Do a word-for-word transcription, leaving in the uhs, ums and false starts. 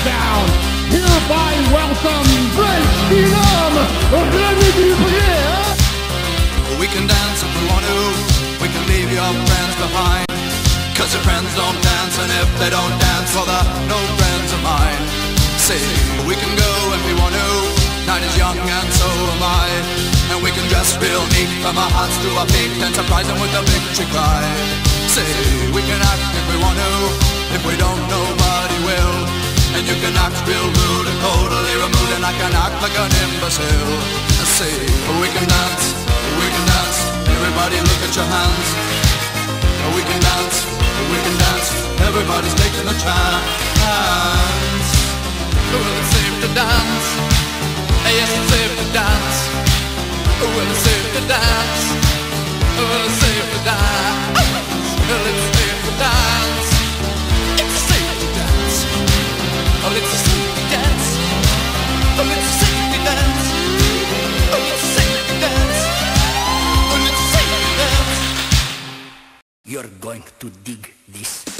down. Hereby welcome French Phenom, Rene Dupree. We can dance if we want to, we can leave your friends behind, cause your friends don't dance, and if they don't dance, well they're no friends of mine. See, we can go if we want to, night is young and so am I, and we can dress real neat from our hearts to our feet and surprise them with a victory cry. See, we can act if we want to, if we don't nobody will, and you can act real rude and totally removed, and I can act like an imbecile. See, we can dance, we can dance, everybody look at your hands. We can dance, we can dance, everybody's taking a chance. Well, it's safe to dance, yes it's safe to dance. Well, it's safe to dance, well it's safe to dance. Well, it's safe to dance, it's safe to dance. Oh, it's a safe to dance, oh it's a safe to dance, oh it's a safe to dance, oh it's a safe to dance. You're going to dig this.